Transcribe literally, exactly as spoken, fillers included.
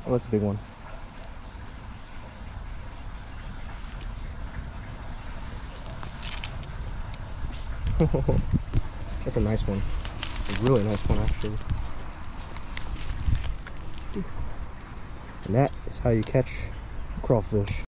Oh, that's a big one. That's a nice one. A really nice one, actually. And that is how you catch crawfish.